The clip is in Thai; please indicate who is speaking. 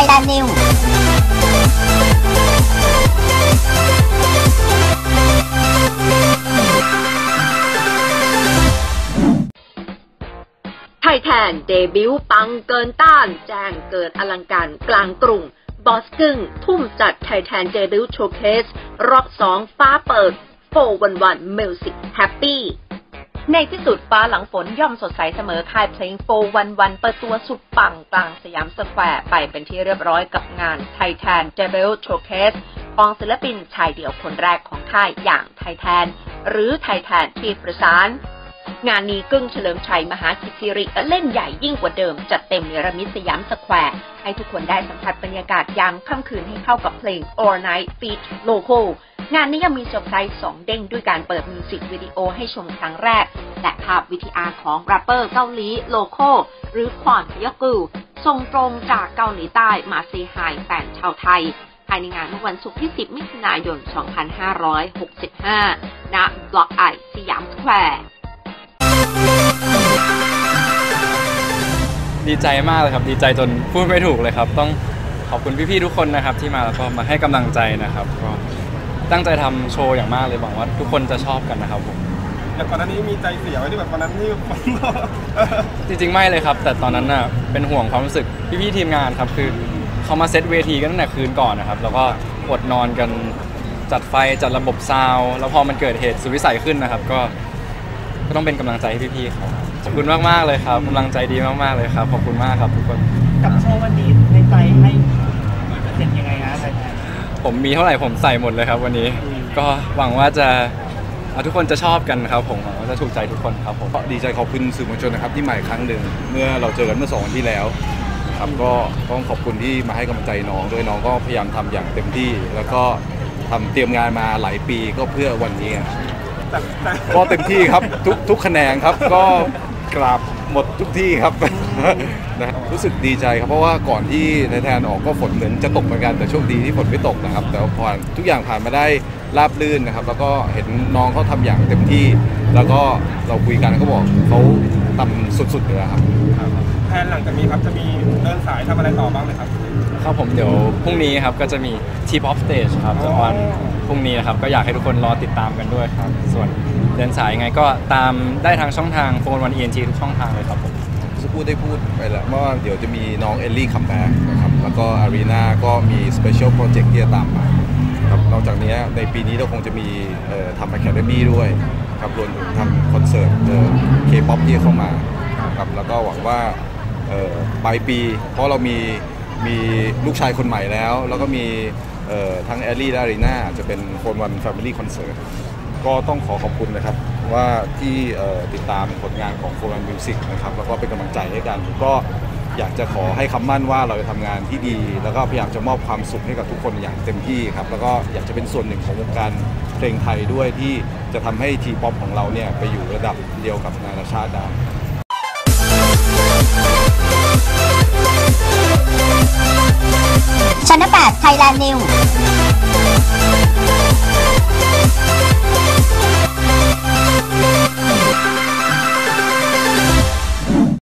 Speaker 1: Thailand News
Speaker 2: ไทยแทนเดบิวต์ปังเกินต้านแจ้งเกิดอลังการกลางกรุงบอสกึ่งทุ่มจัดไทยแทนเดบิวต์โชว์เคสรอบ2ฟ้าเปิด411 Music Happy ในที่สุดฟ้าหลังฝนย่อมสดใสเสมอค่ายเพลง411เปิดตัวสุดปังกลางสยามสแควร์ไปเป็นที่เรียบร้อยกับงานไทยแทนเดบิวต์โชว์เคสของศิลปินชายเดี่ยวคนแรกของค่ายอย่างไทยแทนหรือไทยแทนที่ประสานงานนี้กึ้งเฉลิมชัยมหากิจสิริเล่นใหญ่ยิ่งกว่าเดิมจัดเต็มเนรมิตสยามสแควร์ให้ทุกคนได้สัมผัสบรรยากาศยามค่ำคืนให้เข้ากับเพลง All Night Feat Loco งานนี้ยังมีเซอร์ไพรส์2เด้งด้วยการเปิดมิวสิกวิดีโอให้ชมครั้งแรกและภาพวิดีอาร์ของแรปเปอร์เกาหลีโลโก้หรือควอนยกูส่งตรงจากเกาหลีใต้มาเซฮายแฟนชาวไทยภายในงานเมื่อวันศุกร์ที่ 10 มิถุนายน 2565 ณ บล็อกไอสยามสแควร์
Speaker 3: ดีใจมากเลยครับดีใจจนพูดไม่ถูกเลยครับต้องขอบคุณพี่ๆทุกคนนะครับที่มาแล้วก็มาให้กำลังใจนะครับก็ตั้งใจทำโชว์อย่างมากเลยหวังว่าทุกคนจะชอบกันนะครับผม
Speaker 4: แต่ก่อนหน้านี้มีใจเสียไว้ที่แบบตอนนั้นที่
Speaker 3: จริงๆไม่เลยครับแต่ตอนนั้นน่ะเป็นห่วงความรู้สึกพี่ๆทีมงานครับคือเขามาเซตเวทีกันตั้งแต่คืนก่อนนะครับแล้วก็อดนอนกันจัดไฟจัดระบบซาวด์แล้วพอมันเกิดเหตุสุดวิสัยขึ้นนะครับก็ต้องเป็นกำลังใจให้พี่ๆเขาขอบคุณมากๆเลยครับกำลังใจดีมากๆเลยครับขอบคุณมากครับทุกคน
Speaker 5: กับโชว์วันนี้ในใจให้เสร็จยังไงนะไทยแทน
Speaker 3: ผมมีเท่าไหร่ผมใส่หมดเลยครับวันนี้ก็หวังว่าจะทุกคนจะชอบกันครับผมหวังว่าจะถูกใจทุกคนครับผม
Speaker 6: ดีใจขอบคุณสื่อมวลชนนะครับที่มาอีกครั้งหนึ่งเมื่อเราเจอกันเมื่อ2 วันที่แล้วครับก็ต้องขอบคุณที่มาให้กำลังใจน้องด้วยน้องก็พยายามทำอย่างเต็มที่แล้วก็ทำเตรียมงานมาหลายปีก็เพื่อวันนี้ก็เต็มที่ครับทุกแขนงครับก็กราบหมดทุกที่ครับนะรู้สึกดีใจครับเพราะว่าก่อนที่ไทยแทนออกก็ฝนเหมือนจะตกเหมือนกันแต่โชคดีที่ฝนไม่ตกนะครับแต่พอทุกอย่างผ่านมาได้ราบรื่นนะครับแล้วก็เห็นน้องเขาทำอย่างเต็มที่แล้วก็เราคุยกันเขาบอกเขาทำสุดๆเลยครับ
Speaker 4: แทนหลังจากนี้ครับจะมีเดินสายทำอะไรต่อบ้างไหมครับ
Speaker 3: ครับผมเดี๋ยวพรุ่งนี้ครับก็จะมี T-pop stage ครับจะวันพรุ่งนี้นะครับก็อยากให้ทุกคนรอติดตามกันด้วยครับส่วนเดินสายยังไงก็ตามได้ทางช่องทาง411 ENT ทุกช่องทางเลยครับผม
Speaker 6: จะพูดไปแล้วว่าเดี๋ยวจะมีน้องเอลลี่คัมแบ็กนะครับแล้วก็อารีนาก็มีสเปเชียลโปรเจกต์ที่จะตามมาครับนอกจากนี้ในปีนี้เราคงจะมีทำ Academy ด้วยครับรวมถึงทำคอนเสิร์ตK-pop ที่เข้ามาครับแล้วก็หวังว่าปลายปีเพราะเรามีลูกชายคนใหม่แล้วก็มีทั้งแอลลี่และอารีนาจะเป็น411 Family Concert ก็ต้องขอบคุณนะครับว่าที่ติดตามผลงานของ411 Music นะครับแล้วก็เป็นกำลังใจให้กันก็อยากจะขอให้คำมั่นว่าเราจะทำงานที่ดีแล้วก็พยายามจะมอบความสุขให้กับทุกคนอย่างเต็มที่ครับแล้วก็อยากจะเป็นส่วนหนึ่งของวงการเพลงไทยด้วยที่จะทำให้ทีป๊อปของเราเนี่ยไปอยู่ระดับเดียวกับนานาชาติได้
Speaker 1: ชั้น 8 Thailand News